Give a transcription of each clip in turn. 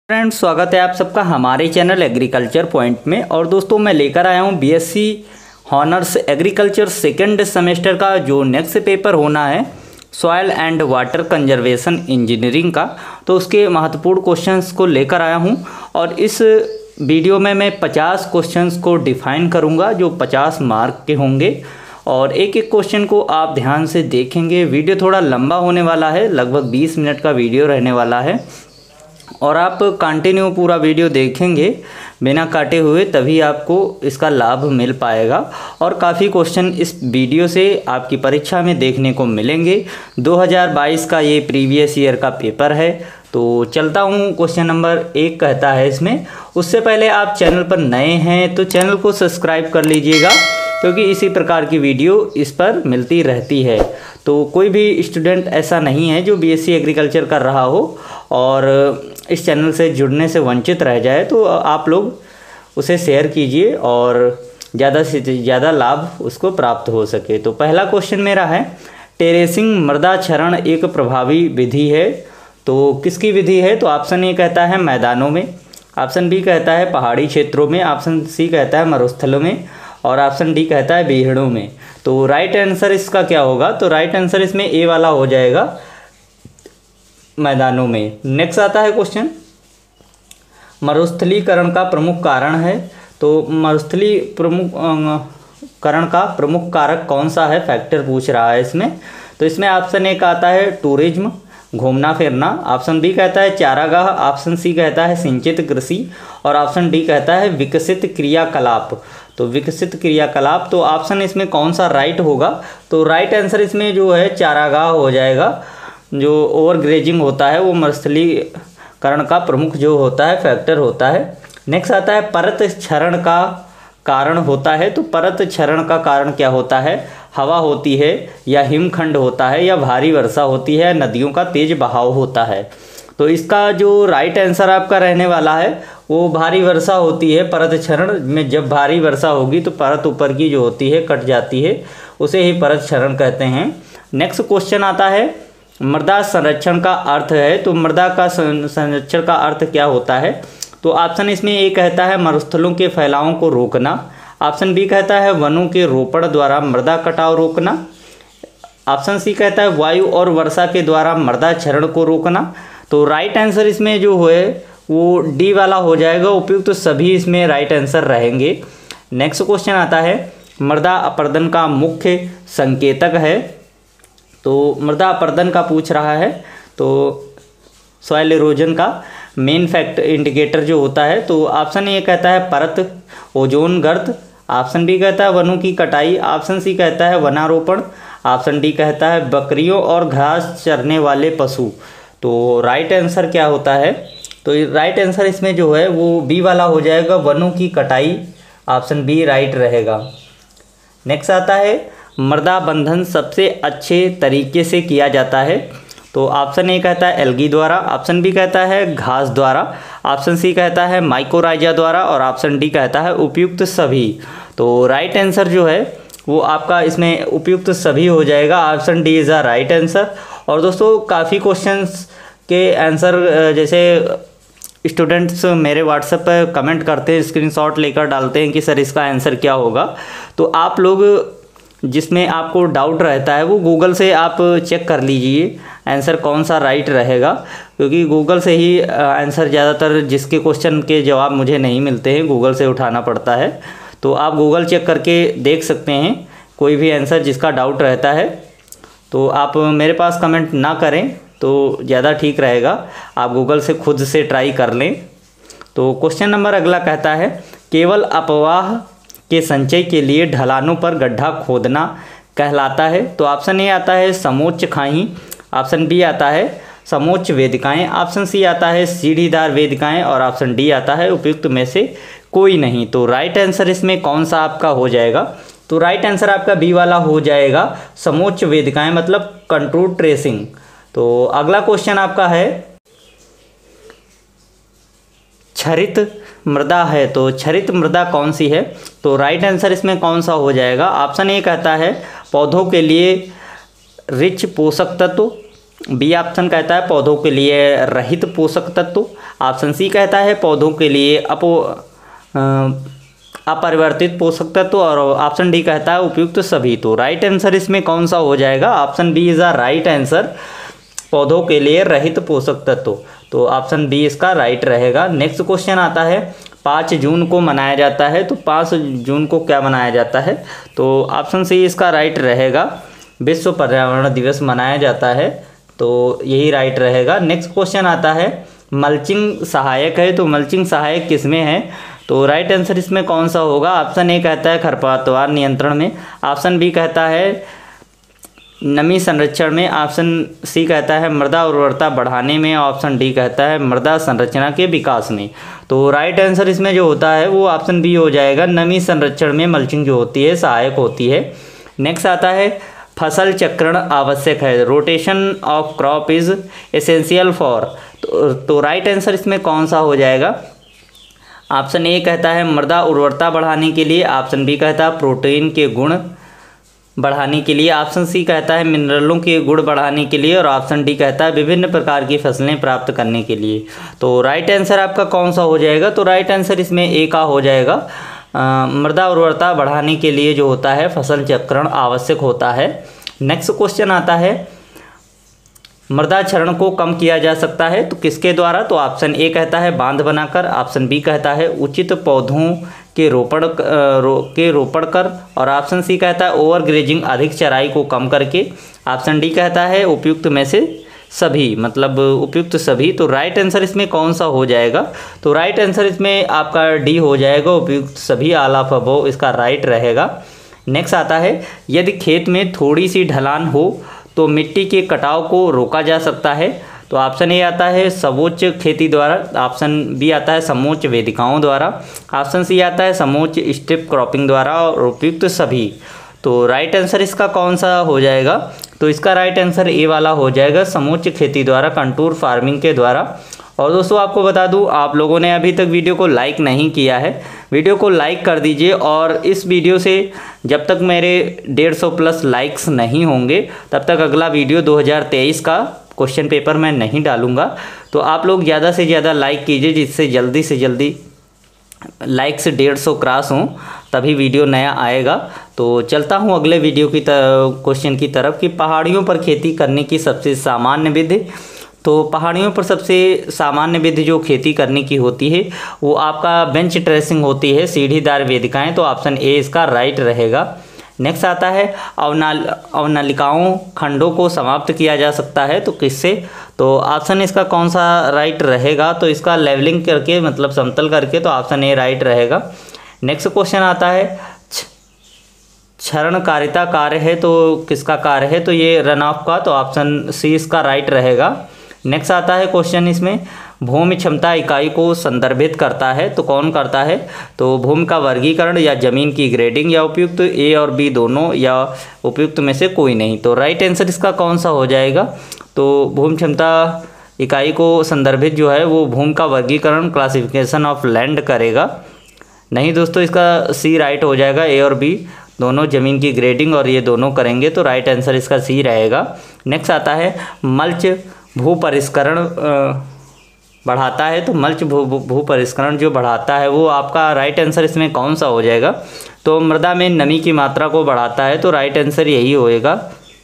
Friends, स्वागत है आप सबका हमारे चैनल एग्रीकल्चर पॉइंट में। और दोस्तों, मैं लेकर आया हूं BSc honours agriculture second semester का जो नेक्स्ट पेपर होना है soil and water conservation engineering का। तो उसके महत्वपूर्ण क्वेश्चंस को लेकर आया हूं और इस वीडियो में मैं 50 क्वेश्चंस को डिफाइन करूंगा जो 50 मार्क के होंगे और एक एक क्वेश्चन को आप ध्यान से देखेंगे। वीडियो थोड़ा लंबा होने वाला है, लगभग 20 मिनट का वीडियो रहने वाला है और आप कंटिन्यू पूरा वीडियो देखेंगे बिना काटे हुए, तभी आपको इसका लाभ मिल पाएगा। और काफ़ी क्वेश्चन इस वीडियो से आपकी परीक्षा में देखने को मिलेंगे। 2022 का ये प्रीवियस ईयर का पेपर है। तो चलता हूँ, क्वेश्चन नंबर 1 कहता है इसमें। उससे पहले आप चैनल पर नए हैं तो चैनल को सब्सक्राइब कर लीजिएगा, क्योंकि इसी प्रकार की वीडियो इस पर मिलती रहती है। तो कोई भी स्टूडेंट ऐसा नहीं है जो बीएससी एग्रीकल्चर कर रहा हो और इस चैनल से जुड़ने से वंचित रह जाए, तो आप लोग उसे शेयर कीजिए और ज़्यादा से ज़्यादा लाभ उसको प्राप्त हो सके। तो पहला क्वेश्चन मेरा है, टेरेसिंग मृदा क्षरण एक प्रभावी विधि है, तो किसकी विधि है? तो ऑप्शन ए कहता है मैदानों में, ऑप्शन बी कहता है पहाड़ी क्षेत्रों में, ऑप्शन सी कहता है मरुस्थलों में और ऑप्शन डी कहता है बीहड़ों में। तो राइट आंसर इसका क्या होगा? तो राइट आंसर इसमें ए वाला हो जाएगा, मैदानों में। नेक्स्ट आता है क्वेश्चन, मरुस्थलीकरण का प्रमुख कारण है। तो मरुस्थलीकरण का प्रमुख कारक कौन सा है, फैक्टर पूछ रहा है इसमें। तो इसमें ऑप्शन ए कहता है टूरिज्म, घूमना फिरना, ऑप्शन बी कहता है चारागाह, ऑप्शन सी कहता है सिंचित कृषि और ऑप्शन डी कहता है विकसित क्रियाकलाप। तो विकसित क्रियाकलाप, तो ऑप्शन इसमें कौन सा राइट होगा? तो राइट आंसर इसमें जो है चारागाह हो जाएगा। जो ओवर ग्रेजिंग होता है वो मरुस्थलीकरण का प्रमुख जो होता है फैक्टर होता है। नेक्स्ट आता है परत क्षरण का कारण होता है। तो परत क्षरण का कारण क्या होता है? हवा होती है या हिमखंड होता है या भारी वर्षा होती है, नदियों का तेज बहाव होता है। तो इसका जो राइट आंसर आपका रहने वाला है वो भारी वर्षा होती है। परत क्षरण में जब भारी वर्षा होगी तो परत ऊपर की जो होती है कट जाती है, उसे ही परत क्षरण कहते हैं। नेक्स्ट क्वेश्चन आता है, मृदा संरक्षण का अर्थ है। तो मृदा का संरक्षण का अर्थ क्या होता है? तो ऑप्शन इसमें ए कहता है मरुस्थलों के फैलाव को रोकना, ऑप्शन बी कहता है वनों के रोपण द्वारा मृदा कटाव रोकना, ऑप्शन सी कहता है वायु और वर्षा के द्वारा मृदा क्षरण को रोकना। तो राइट आंसर इसमें जो है वो डी वाला हो जाएगा, उपयुक्त तो सभी इसमें राइट आंसर रहेंगे। नेक्स्ट क्वेश्चन आता है, मृदा अपरदन का मुख्य संकेतक है। तो मृदा अपरदन का पूछ रहा है, तो सॉइल इरोजन का मेन फैक्ट इंडिकेटर जो होता है। तो ऑप्शन ए कहता है परत, ओजोन गर्त, ऑप्शन बी कहता है वनों की कटाई, ऑप्शन सी कहता है वनारोपण, ऑप्शन डी कहता है बकरियों और घास चरने वाले पशु। तो राइट आंसर क्या होता है? तो राइट आंसर इसमें जो है वो बी वाला हो जाएगा, वनों की कटाई, ऑप्शन बी राइट रहेगा। नेक्स्ट आता है, मृदा बंधन सबसे अच्छे तरीके से किया जाता है। तो ऑप्शन ए कहता है एल्गी द्वारा, ऑप्शन बी कहता है घास द्वारा, ऑप्शन सी कहता है माइकोराइजा द्वारा और ऑप्शन डी कहता है उपयुक्त सभी। तो राइट आंसर जो है वो आपका इसमें उपयुक्त सभी हो जाएगा, option D is a right answer. और दोस्तों, काफ़ी क्वेश्चंस के आंसर जैसे स्टूडेंट्स मेरे व्हाट्सएप पर कमेंट करते हैं, स्क्रीनशॉट लेकर डालते हैं कि सर इसका आंसर क्या होगा। तो आप लोग जिसमें आपको डाउट रहता है वो गूगल से आप चेक कर लीजिए आंसर कौन सा राइट रहेगा, क्योंकि गूगल से ही आंसर ज़्यादातर जिसके क्वेश्चन के जवाब मुझे नहीं मिलते हैं गूगल से उठाना पड़ता है। तो आप गूगल चेक करके देख सकते हैं कोई भी आंसर जिसका डाउट रहता है। तो आप मेरे पास कमेंट ना करें तो ज़्यादा ठीक रहेगा, आप गूगल से खुद से ट्राई कर लें। तो क्वेश्चन नंबर अगला कहता है, केवल अपवाह के संचय के लिए ढलानों पर गड्ढा खोदना कहलाता है। तो ऑप्शन ए आता है समोच्च खाई, ऑप्शन बी आता है समोच्च वेदिकाएं, ऑप्शन सी आता है सीढ़ीदार वेदिकाएं और ऑप्शन डी आता है उपयुक्त में से कोई नहीं। तो राइट आंसर इसमें कौन सा आपका हो जाएगा? तो राइट आंसर आपका बी वाला हो जाएगा, समोच्च वेदिकाएं मतलब कंट्रोल ट्रेसिंग। तो अगला क्वेश्चन आपका है, क्षरित मृदा है। तो क्षरित मृदा कौन सी है? तो राइट आंसर इसमें कौन सा हो जाएगा? ऑप्शन ए कहता है पौधों के लिए रिच पोषक तत्व, बी ऑप्शन कहता है पौधों के लिए रहित पोषक तत्व। ऑप्शन सी कहता है पौधों के लिए अपरिवर्तित पोषक तत्व। और ऑप्शन डी कहता है उपयुक्त सभी। तो राइट आंसर इसमें कौन सा हो जाएगा? Option B is the right answer, पौधों के लिए रहित पोषक तत्व। तो ऑप्शन बी इसका राइट रहेगा। नेक्स्ट क्वेश्चन आता है 5 जून को मनाया जाता है, तो 5 जून को क्या मनाया जाता है? तो ऑप्शन सी इसका राइट रहेगा, विश्व पर्यावरण दिवस मनाया जाता है, तो यही राइट रहेगा। नेक्स्ट क्वेश्चन आता है मल्चिंग सहायक है, तो मल्चिंग सहायक किसमें है? तो राइट आंसर इसमें कौन सा होगा? ऑप्शन ए कहता है खरपतवार नियंत्रण में, ऑप्शन बी कहता है नमी संरक्षण में, ऑप्शन सी कहता है मृदा उर्वरता बढ़ाने में, ऑप्शन डी कहता है मृदा संरचना के विकास में। तो राइट आंसर इसमें जो होता है वो ऑप्शन बी हो जाएगा, नमी संरक्षण में मल्चिंग जो होती है सहायक होती है। नेक्स्ट आता है फसल चक्रण आवश्यक है, rotation of crop is essential for. तो राइट आंसर इसमें कौन सा हो जाएगा? ऑप्शन ए कहता है मृदा उर्वरता बढ़ाने के लिए, ऑप्शन बी कहता है प्रोटीन के गुण बढ़ाने के लिए, ऑप्शन सी कहता है मिनरलों के गुण बढ़ाने के लिए, और ऑप्शन डी कहता है विभिन्न प्रकार की फसलें प्राप्त करने के लिए। तो राइट आंसर आपका कौन सा हो जाएगा? तो राइट आंसर इसमें ए का हो जाएगा, मृदा उर्वरता बढ़ाने के लिए जो होता है फसल चक्रण आवश्यक होता है। नेक्स्ट क्वेश्चन आता है मृदा क्षरण को कम किया जा सकता है, तो किसके द्वारा? तो ऑप्शन ए कहता है बांध बनाकर, ऑप्शन बी कहता है उचित पौधों के रोपण कर, और ऑप्शन सी कहता है ओवर ग्रेजिंग अधिक चराई को कम करके, ऑप्शन डी कहता है उपयुक्त में से सभी, मतलब उपयुक्त सभी। तो राइट आंसर इसमें कौन सा हो जाएगा? तो राइट आंसर इसमें आपका डी हो जाएगा, उपयुक्त सभी, ऑल ऑफ अबव इसका राइट रहेगा। नेक्स्ट आता है यदि खेत में थोड़ी सी ढलान हो तो मिट्टी के कटाव को रोका जा सकता है। तो ऑप्शन ए आता है समोच्च खेती द्वारा, ऑप्शन बी आता है समोच्च वेदिकाओं द्वारा, ऑप्शन सी आता है समोच्च स्ट्रिप क्रॉपिंग द्वारा, और उपयुक्त सभी। तो राइट आंसर इसका कौन सा हो जाएगा? तो इसका राइट आंसर ए वाला हो जाएगा, समोच्च खेती द्वारा, कंटूर फार्मिंग के द्वारा। और दोस्तों आपको बता दूं, आप लोगों ने अभी तक वीडियो को लाइक नहीं किया है, वीडियो को लाइक कर दीजिए। और इस वीडियो से जब तक मेरे 150 प्लस लाइक्स नहीं होंगे तब तक अगला वीडियो 2023 का क्वेश्चन पेपर मैं नहीं डालूंगा। तो आप लोग ज़्यादा से ज़्यादा लाइक कीजिए, जिससे जल्दी से जल्दी लाइक्स 150 क्रॉस हों, तभी वीडियो नया आएगा। तो चलता हूँ अगले वीडियो की क्वेश्चन की तरफ कि पहाड़ियों पर खेती करने की सबसे सामान्य विधि। तो पहाड़ियों पर सबसे सामान्य विधि जो खेती करने की होती है वो आपका बेंच ट्रेसिंग होती है, सीढ़ीदार वेदिकाएं। तो ऑप्शन ए इसका राइट रहेगा। नेक्स्ट आता है अवनलिकाओं खंडों को समाप्त किया जा सकता है, तो किससे? तो ऑप्शन इसका कौन सा राइट रहेगा? तो इसका लेवलिंग करके, मतलब समतल करके, तो ऑप्शन ए राइट रहेगा। नेक्स्ट क्वेश्चन आता है क्षरणकारिता कार्य है, तो किसका कार्य है? तो ये रन ऑफ का, तो ऑप्शन सी इसका राइट रहेगा। नेक्स्ट आता है क्वेश्चन इसमें भूमि क्षमता इकाई को संदर्भित करता है, तो कौन करता है? तो भूमि का वर्गीकरण या जमीन की ग्रेडिंग, या उपयुक्त ए और बी दोनों, या उपयुक्त में से कोई नहीं। तो राइट आंसर इसका कौन सा हो जाएगा? तो भूमि क्षमता इकाई को संदर्भित जो है वो भूमि का वर्गीकरण, क्लासिफिकेशन ऑफ लैंड करेगा। नहीं दोस्तों, इसका सी राइट हो जाएगा, ए और बी दोनों जमीन की ग्रेडिंग और ये दोनों करेंगे, तो राइट आंसर इसका सी रहेगा। नेक्स्ट आता है मल्च भू परिष्करण बढ़ाता है, तो मल्च भू परिष्करण जो बढ़ाता है वो आपका राइट आंसर इसमें कौन सा हो जाएगा? तो मृदा में नमी की मात्रा को बढ़ाता है, तो राइट आंसर यही होएगा।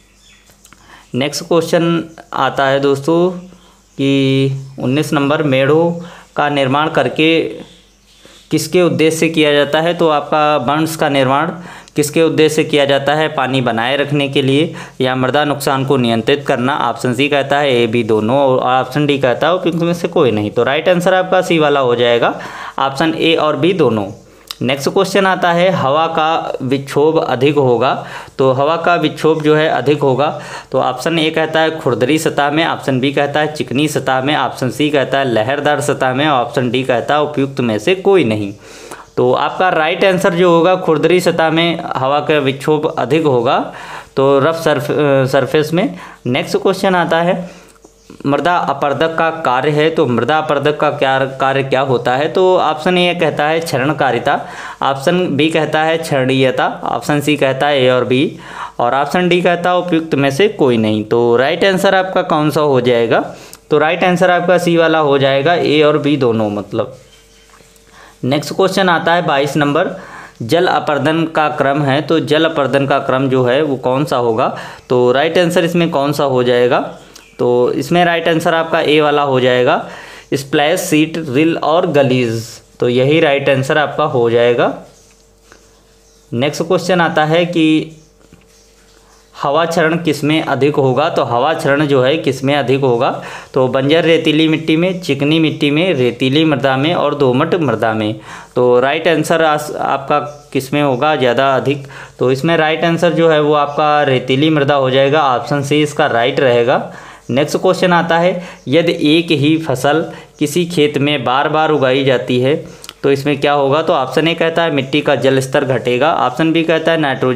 नेक्स्ट क्वेश्चन आता है दोस्तों कि 19 नंबर मेढ़ों का निर्माण करके किसके उद्देश्य से किया जाता है? तो आपका बर्न्स का निर्माण किसके उद्देश्य से किया जाता है? पानी बनाए रखने के लिए या मृदा नुकसान को नियंत्रित करना। ऑप्शन सी कहता है ए बी दोनों, और ऑप्शन डी कहता है उपयुक्त में से कोई नहीं। तो राइट आंसर आपका सी वाला हो जाएगा, ऑप्शन ए और बी दोनों। नेक्स्ट क्वेश्चन आता है हवा का विक्षोभ अधिक होगा, तो हवा का विक्षोभ जो है अधिक होगा, तो ऑप्शन ए कहता है खुरदरी सतह में, ऑप्शन बी कहता है चिकनी सतह में, ऑप्शन सी कहता है लहरदार सतह में, ऑप्शन डी कहता है उपयुक्त में से कोई नहीं। तो आपका राइट आंसर जो होगा खुरदरी सतह में हवा का विक्षोभ अधिक होगा, तो रफ सरफेस में। नेक्स्ट क्वेश्चन आता है मृदा अपरदक का कार्य है, तो मृदा अपरदक का क्या कार्य क्या होता है? तो ऑप्शन ए कहता है क्षरणकारिता, ऑप्शन बी कहता है क्षरणीयता, ऑप्शन सी कहता है ए और बी, और ऑप्शन डी कहता है उपयुक्त में से कोई नहीं। तो राइट आंसर आपका कौन सा हो जाएगा? तो राइट आंसर आपका सी वाला हो जाएगा, ए और बी दोनों मतलब। नेक्स्ट क्वेश्चन आता है 22 नंबर, जल अपर्दन का क्रम है, तो जल अपर्दन का क्रम जो है वो कौन सा होगा? तो राइट आंसर इसमें कौन सा हो जाएगा? तो इसमें राइट आंसर आपका ए वाला हो जाएगा, स्प्लैश, सीट, रिल और गलीज, तो यही राइट आंसर आपका हो जाएगा। नेक्स्ट क्वेश्चन आता है कि हवा क्षरण किसमें अधिक होगा? तो हवा क्षरण जो है किसमें अधिक होगा? तो बंजर रेतीली मिट्टी में, चिकनी मिट्टी में, रेतीली मृदा में और दोमट मृदा में। तो राइट आंसर आपका किसमें होगा ज़्यादा अधिक? तो इसमें राइट आंसर जो है वो आपका रेतीली मृदा हो जाएगा, ऑप्शन सी इसका राइट रहेगा। नेक्स्ट क्वेश्चन आता है, यदि एक ही फसल किसी खेत में बार बार उगाई जाती है तो इसमें क्या होगा? तो ऑप्शन ए कहता है मिट्टी का जल स्तर घटेगा, ऑप्शन बी कहता है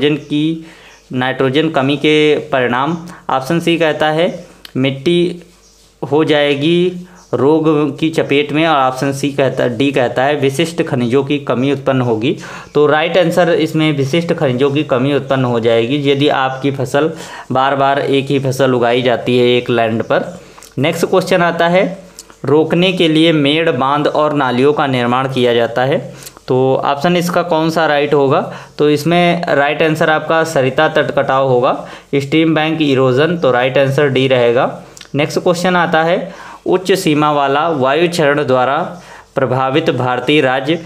नाइट्रोजन कमी के परिणाम, ऑप्शन सी कहता है मिट्टी हो जाएगी रोग की चपेट में, और ऑप्शन डी कहता है विशिष्ट खनिजों की कमी उत्पन्न होगी। तो राइट आंसर इसमें विशिष्ट खनिजों की कमी उत्पन्न हो जाएगी यदि आपकी फसल बार बार एक ही फसल उगाई जाती है एक लैंड पर। नेक्स्ट क्वेश्चन आता है, रोकने के लिए मेड़, बांध और नालियों का निर्माण किया जाता है, तो ऑप्शन इसका कौन सा राइट होगा? तो इसमें राइट आंसर आपका सरिता तट कटाव होगा, स्ट्रीम बैंक इरोजन, तो राइट आंसर डी रहेगा। नेक्स्ट क्वेश्चन आता है, उच्च सीमा वाला वायु क्षरण द्वारा प्रभावित भारतीय राज्य,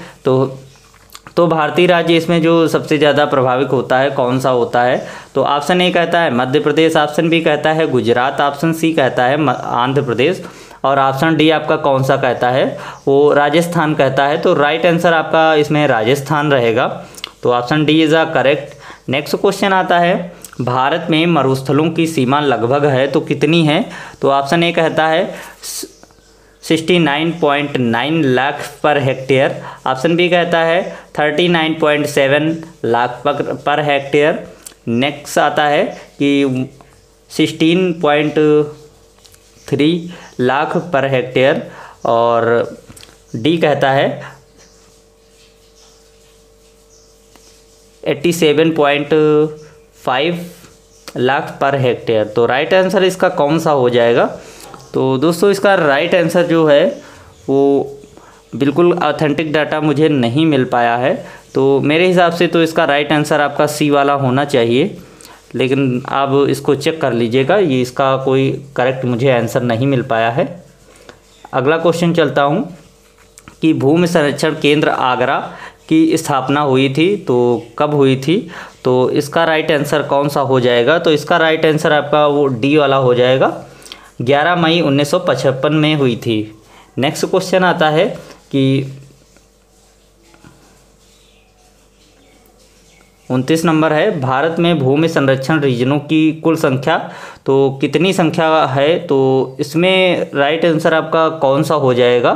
तो भारतीय राज्य इसमें जो सबसे ज़्यादा प्रभावित होता है कौन सा होता है? तो ऑप्शन ए कहता है मध्य प्रदेश, ऑप्शन बी कहता है गुजरात, ऑप्शन सी कहता है आंध्र प्रदेश, और ऑप्शन डी आपका कौन सा कहता है? वो राजस्थान कहता है। तो राइट आंसर आपका इसमें राजस्थान रहेगा, तो option D is a correct. Next question आता है, भारत में मरुस्थलों की सीमा लगभग है तो कितनी है? तो ऑप्शन ए कहता है 69.9 lakh per hectare, option B कहता है 39.7 लाख पर हेक्टेयर, नेक्स्ट आता है कि 16.3 लाख पर हेक्टेयर, और डी कहता है 87.5 लाख पर हेक्टेयर। तो राइट आंसर इसका कौन सा हो जाएगा? तो दोस्तों इसका राइट आंसर जो है वो बिल्कुल ऑथेंटिक डाटा मुझे नहीं मिल पाया है, तो मेरे हिसाब से तो इसका राइट आंसर आपका सी वाला होना चाहिए, लेकिन आप इसको चेक कर लीजिएगा, ये इसका कोई करेक्ट मुझे आंसर नहीं मिल पाया है। अगला क्वेश्चन चलता हूँ कि भूमि संरक्षण केंद्र आगरा की स्थापना हुई थी, तो कब हुई थी? तो इसका राइट आंसर कौन सा हो जाएगा? तो इसका राइट आंसर आपका वो डी वाला हो जाएगा, 11 मई 1955 में हुई थी। नेक्स्ट क्वेश्चन आता है कि 29 नंबर है, भारत में भूमि संरक्षण रीजनों की कुल संख्या तो कितनी संख्या है? तो इसमें राइट आंसर आपका कौन सा हो जाएगा?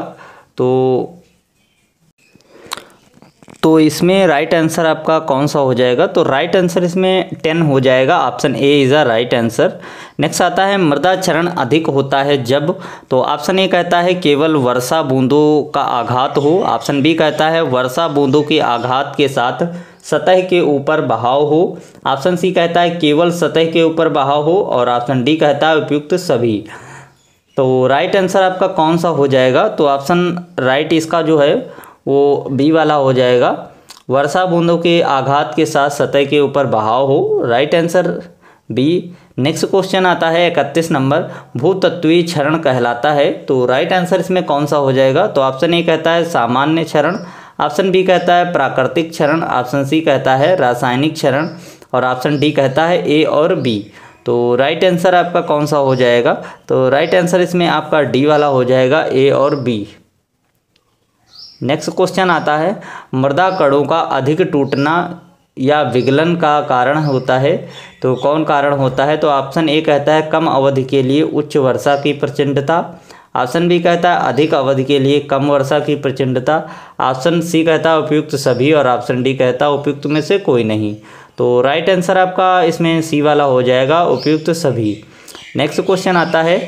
तो इसमें राइट आंसर आपका कौन सा हो जाएगा? तो राइट आंसर इसमें 10 हो जाएगा, option A is a right answer. Next आता है, मृदा क्षरण अधिक होता है जब, तो ऑप्शन ए कहता है केवल वर्षा बूंदों का आघात हो, ऑप्शन बी कहता है वर्षा बूंदों के आघात के साथ सतह के ऊपर बहाव हो, ऑप्शन सी कहता है केवल सतह के ऊपर बहाव हो, और ऑप्शन डी कहता है उपयुक्त सभी। तो राइट आंसर आपका कौन सा हो जाएगा? तो ऑप्शन राइट इसका जो है वो बी वाला हो जाएगा, वर्षा बूंदों के आघात के साथ सतह के ऊपर बहाव हो, right answer B. Next question आता है 31 नंबर, भूतत्वीय क्षरण कहलाता है, तो राइट आंसर इसमें कौन सा हो जाएगा? तो ऑप्शन ए कहता है सामान्य क्षरण, ऑप्शन बी कहता है प्राकृतिक क्षरण, ऑप्शन सी कहता है रासायनिक क्षरण, और ऑप्शन डी कहता है ए और बी। तो राइट आंसर आपका कौन सा हो जाएगा? तो राइट आंसर इसमें आपका डी वाला हो जाएगा, ए और बी। नेक्स्ट क्वेश्चन आता है, मृदा कणों का अधिक टूटना या विगलन का कारण होता है, तो कौन कारण होता है? तो ऑप्शन ए कहता है कम अवधि के लिए उच्च वर्षा की प्रचंडता, ऑप्शन बी कहता है अधिक अवधि के लिए कम वर्षा की प्रचंडता, ऑप्शन सी कहता है उपयुक्त सभी, और ऑप्शन डी कहता है उपयुक्त में से कोई नहीं। तो राइट आंसर आपका इसमें सी वाला हो जाएगा, उपयुक्त सभी। नेक्स्ट क्वेश्चन आता है,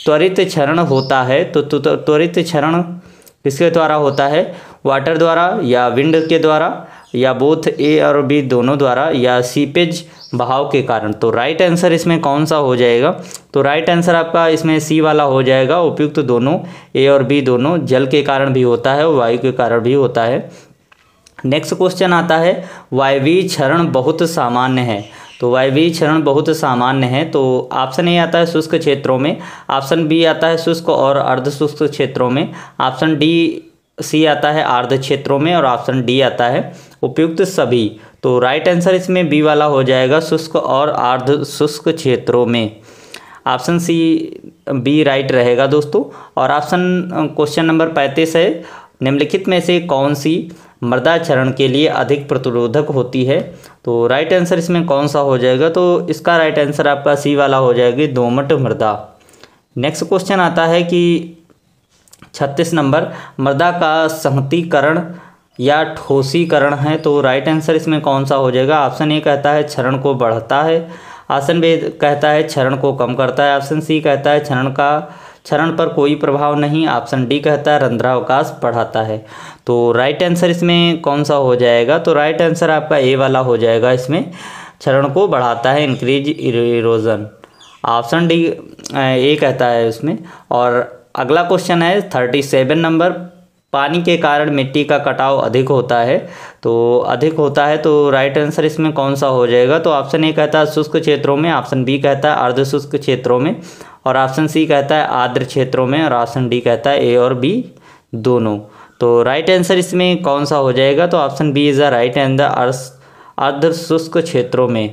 त्वरित क्षरण होता है तो त्वरित क्षरण किसके द्वारा होता है? वाटर द्वारा या विंड के द्वारा या बोथ ए और बी दोनों द्वारा या सीपेज बहाव के कारण। तो राइट आंसर इसमें कौन सा हो जाएगा? तो राइट आंसर आपका इसमें सी वाला हो जाएगा। उपयुक्त दोनों ए और बी दोनों जल के कारण भी होता है और वायु के कारण भी होता है। नेक्स्ट क्वेश्चन आता है वायवीय क्षरण बहुत सामान्य है। तो वायवीय क्षरण बहुत सामान्य है तो ऑप्शन ए आता है शुष्क क्षेत्रों में, ऑप्शन बी आता है शुष्क और अर्ध शुष्क क्षेत्रों में, ऑप्शन सी आता है आर्द्र क्षेत्रों में और ऑप्शन डी आता है उपयुक्त सभी। तो राइट आंसर इसमें बी वाला हो जाएगा, शुष्क और अर्ध शुष्क क्षेत्रों में। ऑप्शन सी बी राइट रहेगा दोस्तों। और ऑप्शन क्वेश्चन नंबर 35 है निम्नलिखित में से कौन सी मृदा क्षरण के लिए अधिक प्रतिरोधक होती है? तो राइट आंसर इसमें कौन सा हो जाएगा? तो इसका राइट आंसर आपका सी वाला हो जाएगी, दोमट मृदा। नेक्स्ट क्वेश्चन आता है कि 36 नंबर मृदा का संहतीकरण या ठोसीकरण है। तो राइट आंसर इसमें कौन सा हो जाएगा? ऑप्शन ए कहता है क्षरण को बढ़ाता है, ऑप्शन बी कहता है क्षरण को कम करता है, ऑप्शन सी कहता है क्षरण पर कोई प्रभाव नहीं, ऑप्शन डी कहता है रंध्रावकाश बढ़ाता है। तो राइट आंसर इसमें कौन सा हो जाएगा? तो राइट आंसर आपका ए वाला हो जाएगा, इसमें क्षरण को बढ़ाता है, इंक्रीज इरोजन। ऑप्शन डी ए कहता है इसमें। और अगला क्वेश्चन है 37 नंबर पानी के कारण मिट्टी का कटाव अधिक होता है। तो अधिक होता है तो राइट आंसर इसमें कौन सा हो जाएगा? तो ऑप्शन ए कहता है शुष्क क्षेत्रों में, ऑप्शन बी कहता है अर्ध शुष्क क्षेत्रों में और ऑप्शन सी कहता है आर्द्र क्षेत्रों में और ऑप्शन डी कहता है ए और बी दोनों। तो राइट आंसर इसमें कौन सा हो जाएगा? तो option B is the right and the अर्ध शुष्क क्षेत्रों में।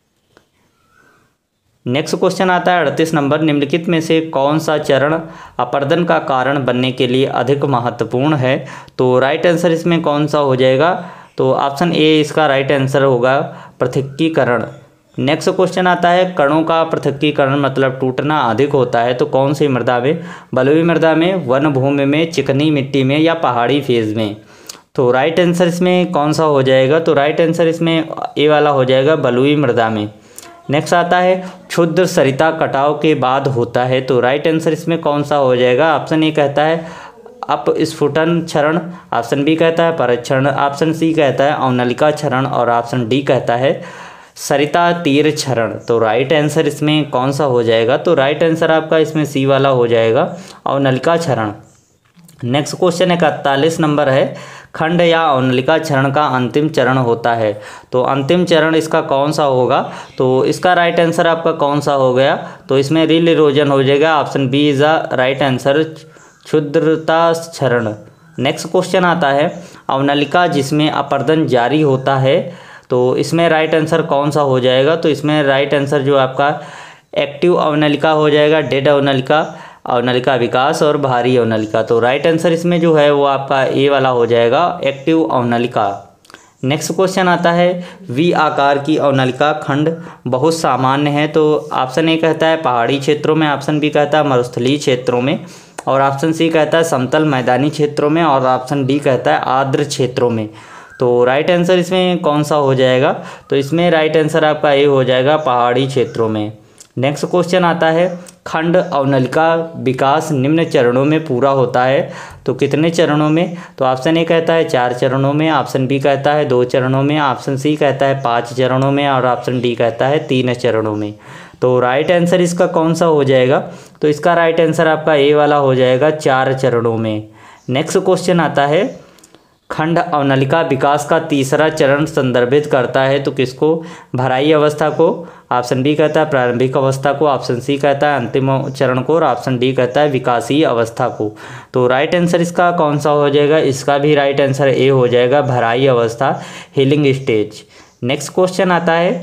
नेक्स्ट क्वेश्चन आता है 38 नंबर निम्नलिखित में से कौन सा चरण अपर्दन का कारण बनने के लिए अधिक महत्वपूर्ण है? तो राइट आंसर इसमें कौन सा हो जाएगा? तो ऑप्शन ए इसका राइट आंसर होगा, पृथक्कीकरण। नेक्स्ट क्वेश्चन आता है कणों का पृथक्कीकरण मतलब टूटना अधिक होता है तो कौन सी मृदा में? बलुई मृदा में, वन भूमि में, चिकनी मिट्टी में या पहाड़ी फेज में। तो राइट आंसर इसमें कौन सा हो जाएगा? तो राइट आंसर इसमें ए वाला हो जाएगा, बलुई मृदा में। नेक्स्ट आता है क्षुद्र सरिता कटाव के बाद होता है। तो राइट आंसर इसमें कौन सा हो जाएगा? ऑप्शन ए कहता है अपस्फुटन क्षरण, ऑप्शन बी कहता है परिक्षरण, ऑप्शन सी कहता है अवनलिका क्षरण और ऑप्शन डी कहता है सरिता तीर क्षरण। तो राइट आंसर इसमें कौन सा हो जाएगा? तो राइट आंसर आपका इसमें सी वाला हो जाएगा, अवनलिका क्षरण। नेक्स्ट क्वेश्चन 41 नंबर है खंड या अवनलिका क्षरण का अंतिम चरण होता है। तो अंतिम चरण इसका कौन सा होगा? तो इसका राइट आंसर आपका कौन सा हो गया? तो इसमें रील इरोजन हो जाएगा, option B is the right answer, क्षुद्रता क्षरण। नेक्स्ट क्वेश्चन आता है अवनलिका जिसमें अपर्दन जारी होता है। तो इसमें राइट आंसर कौन सा हो जाएगा? तो इसमें राइट आंसर जो आपका एक्टिव अवनलिका हो जाएगा, डेड अवनलिका, अवनलिका विकास और भारी अवनलिका। तो राइट आंसर इसमें जो है वो आपका ए वाला हो जाएगा, एक्टिव अवनलिका। नेक्स्ट क्वेश्चन आता है वी आकार की अवनलिका खंड बहुत सामान्य है। तो ऑप्शन ए कहता है पहाड़ी क्षेत्रों में, ऑप्शन बी कहता है मरुस्थलीय क्षेत्रों में और ऑप्शन सी कहता है समतल मैदानी क्षेत्रों में और ऑप्शन डी कहता है आर्द्र क्षेत्रों में। तो राइट आंसर इसमें कौन सा हो जाएगा? तो इसमें राइट आंसर आपका ए हो जाएगा, पहाड़ी क्षेत्रों में। नेक्स्ट क्वेश्चन आता है खंड अवनलिका विकास निम्न चरणों में पूरा होता है। तो कितने चरणों में? तो ऑप्शन ए कहता है 4 चरणों में, ऑप्शन बी कहता है 2 चरणों में, ऑप्शन सी कहता है 5 चरणों में और ऑप्शन डी कहता है 3 चरणों में। तो राइट आंसर इसका कौन सा हो जाएगा? तो इसका राइट आंसर आपका ए वाला हो जाएगा, 4 चरणों में। नेक्स्ट क्वेश्चन आता है खंड अवनलिका विकास का तीसरा चरण संदर्भित करता है। तो किसको? भराई अवस्था को, ऑप्शन बी कहता है प्रारंभिक अवस्था को, ऑप्शन सी कहता है अंतिम चरण को और ऑप्शन डी कहता है विकासीय अवस्था को। तो राइट आंसर इसका कौन सा हो जाएगा? इसका भी राइट आंसर ए हो जाएगा, भराई अवस्था, हीलिंग स्टेज। नेक्स्ट क्वेश्चन आता है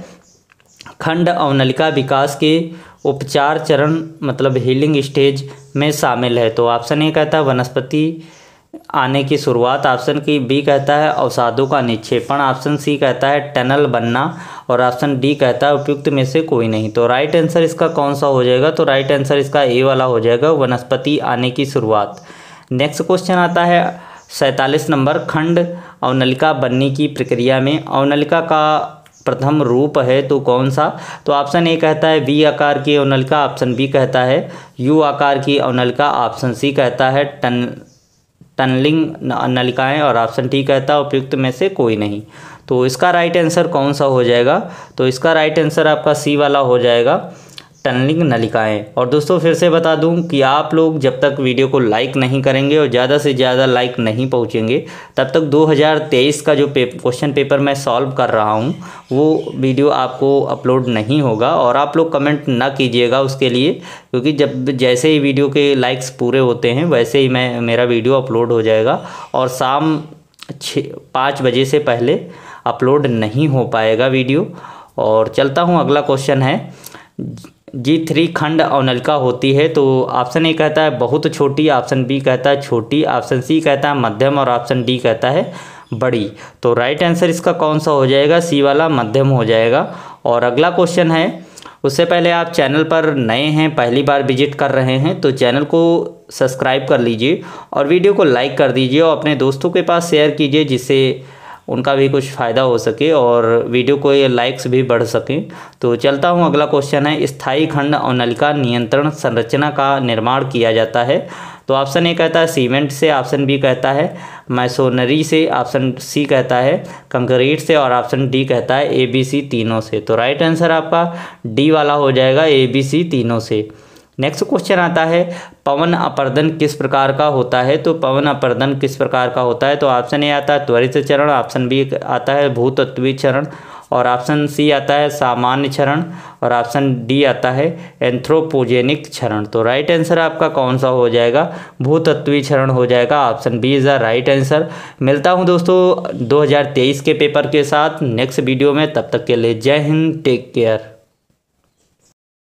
खंड अवनलिका विकास के उपचार चरण मतलब हीलिंग स्टेज में शामिल है। तो ऑप्शन ए कहता है वनस्पति आने की शुरुआत, ऑप्शन की बी कहता है अवसादों का निक्षेपण, ऑप्शन सी कहता है टनल बनना और ऑप्शन डी कहता है उपयुक्त में से कोई नहीं। तो राइट आंसर इसका कौन सा हो जाएगा? तो राइट आंसर इसका ए वाला हो जाएगा, वनस्पति आने की शुरुआत। नेक्स्ट क्वेश्चन आता है 47 नंबर खंड अवनलिका बनने की प्रक्रिया में अवनलिका का प्रथम रूप है तो कौन सा? तो ऑप्शन ए कहता है वी आकार की अवनलिका, ऑप्शन बी कहता है यू आकार की अवनलिका, ऑप्शन सी कहता है टनलिंग नलिकाएं और ऑप्शन डी कहता है उपयुक्त में से कोई नहीं। तो इसका राइट आंसर कौन सा हो जाएगा? तो इसका राइट आंसर आपका सी वाला हो जाएगा, टनलिंग नलिकाएं। और दोस्तों फिर से बता दूं कि आप लोग जब तक वीडियो को लाइक नहीं करेंगे और ज़्यादा से ज़्यादा लाइक नहीं पहुंचेंगे तब तक 2023 का जो क्वेश्चन पेपर मैं सॉल्व कर रहा हूं वो वीडियो आपको अपलोड नहीं होगा। और आप लोग कमेंट ना कीजिएगा उसके लिए, क्योंकि जब जैसे ही वीडियो के लाइक्स पूरे होते हैं वैसे ही मेरा वीडियो अपलोड हो जाएगा और शाम 5 बजे से पहले अपलोड नहीं हो पाएगा वीडियो। और चलता हूँ, अगला क्वेश्चन है G3 खंड अवनलिका होती है? तो ऑप्शन ए कहता है बहुत छोटी, ऑप्शन बी कहता है छोटी, ऑप्शन सी कहता है मध्यम और ऑप्शन डी कहता है बड़ी। तो राइट आंसर इसका कौन सा हो जाएगा? सी वाला, मध्यम हो जाएगा। और अगला क्वेश्चन है, उससे पहले आप चैनल पर नए हैं, पहली बार विजिट कर रहे हैं तो चैनल को सब्सक्राइब कर लीजिए और वीडियो को लाइक कर दीजिए और अपने दोस्तों के पास शेयर कीजिए जिससे उनका भी कुछ फ़ायदा हो सके और वीडियो को ये लाइक्स भी बढ़ सकें। तो चलता हूँ, अगला क्वेश्चन है स्थायी खंड अवनलिका नियंत्रण संरचना का निर्माण किया जाता है? तो ऑप्शन ए कहता है सीमेंट से, ऑप्शन बी कहता है मैसोनरी से, ऑप्शन सी कहता है कंक्रीट से और ऑप्शन डी कहता है ABC तीनों से। तो राइट आंसर आपका डी वाला हो जाएगा, ABC तीनों से। नेक्स्ट क्वेश्चन आता है पवन अपर्दन किस प्रकार का होता है? तो पवन अपर्दन किस प्रकार का होता है? तो ऑप्शन ए आता है त्वरित चरण, ऑप्शन बी आता है भूतत्वीय चरण और ऑप्शन सी आता है सामान्य क्षरण और ऑप्शन डी आता है एंथ्रोपोजेनिक क्षरण। तो राइट आंसर आपका कौन सा हो जाएगा? भूतत्वीय क्षरण हो जाएगा, option B is the right answer. मिलता हूं दोस्तों 2023 के पेपर के साथ नेक्स्ट वीडियो में, तब तक के लिए जय हिंद, टेक केयर।